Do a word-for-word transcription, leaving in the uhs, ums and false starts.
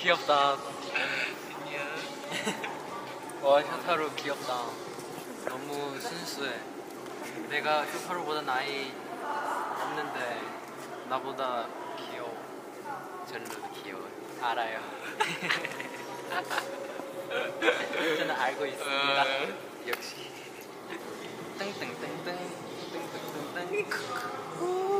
귀엽다. 와, 슈타로 귀엽다. 너무 순수해. 내가 슈타로보다 나이 없는데 나보다 귀여워. 저는 귀여워. 알아요. 저는 알고 있습니다. 역시. 땡땡땡땡 땡땡땡땡.